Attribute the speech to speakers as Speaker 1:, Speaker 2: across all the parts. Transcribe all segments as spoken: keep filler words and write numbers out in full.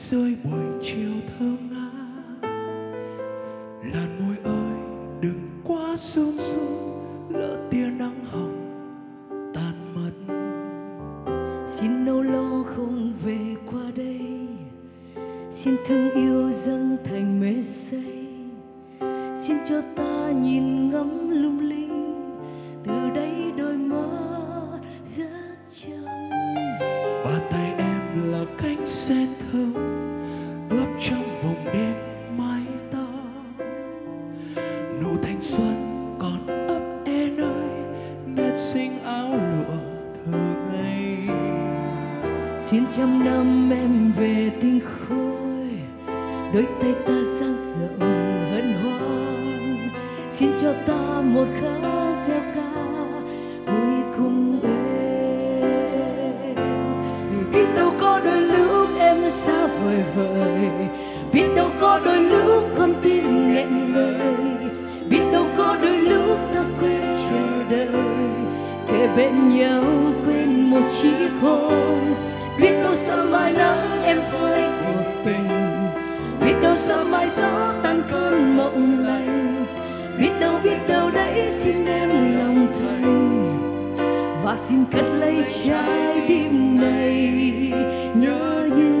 Speaker 1: rơi buổi chiều thơm ngát. Làn môi ơi đừng quá sớm xuống, lỡ tia nắng hồng tan mất.
Speaker 2: Xin nỗi lo không về qua đây, xin thương yêu dâng thành mê say. Xin cho ta nhìn ngắm lung linh, từ đây đôi mắt rất trong.
Speaker 1: Bàn tay em là cánh sen thơm ướp trong vòng đêm mái tóc. Nụ thanh xuân còn ấp e nơi nét xinh áo lụa thơ ngây.
Speaker 2: Xin trăm năm em về tinh khôi, đôi tay ta dang rộng hân hoan. Xin cho ta một khắc gieo ca vui cùng em. Biết đâu có đôi lúc em xa vời vợi, biết đâu có đôi lúc con tim nghẹn ngời, biết đâu có đôi lúc ta quên chờ đợi, kề bên nhau quên một chiếc hôn. Biết đâu sao mai nắng em với cuộc tình, biết đâu sao mai gió tan cơn mộng lành. Biết đâu biết đâu đấy xin em lòng thành, và xin cất lấy trái tim này nhớ như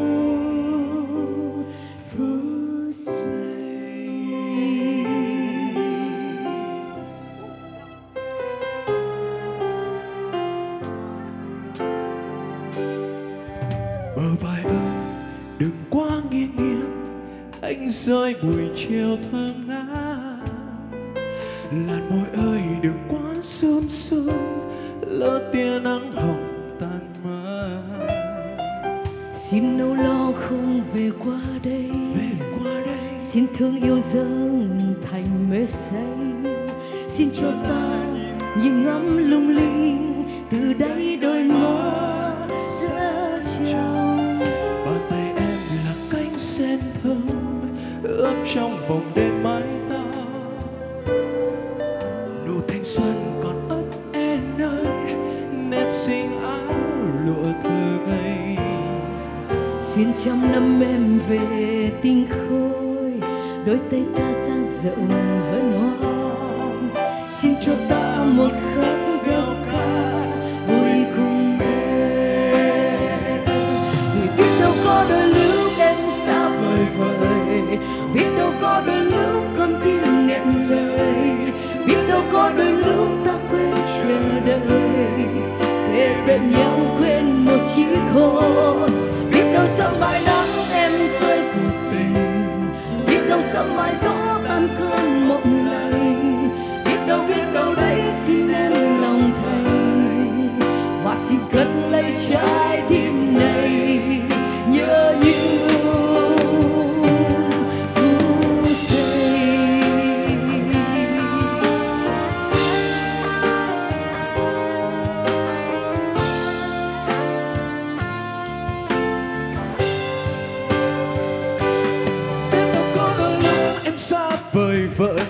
Speaker 2: phút giây.
Speaker 1: Bờ vai ơi đừng quá nghiêng nghiêng, anh rơi buổi chiều thơm ngát. Làn môi ơi đừng quá sớm sớm, lỡ tia nắng hồng tan mất.
Speaker 2: Xin nỗi lo không về qua đây,
Speaker 1: Về qua đây
Speaker 2: xin thương yêu dâng thành mê say. Xin cho ta nhìn ngắm lung linh, từ đây đôi mắt rất trong.
Speaker 1: bàn tay em là cánh sen thơm ướp trong vòng đêm mái tóc. Nụ thanh xuân còn ấp e nơi nét xinh áo lụa thơ ngây.
Speaker 2: Xuyên trăm năm em về tinh khôi, đôi tay ta dang rộng hân hoan. Xin cho ta một khắc gieo ca vui cùng em. Vì biết đâu có đôi lúc em xa vời vợi, biết đâu có đôi lúc con tim nghẹn lời, biết đâu có đôi lúc ta quên chờ đợi, kề bên nhau quên một chiếc hôn. Biết đâu sao mai nắng em với cuộc tình, biết đâu sao mai gió tan cơn mộng lành. Biết đâu biết đâu đấy xin em lòng thành, và xin cất lấy trái tim này nhớ như phút giây.
Speaker 1: Biết đâu có đôi lúc em xa vời vợi,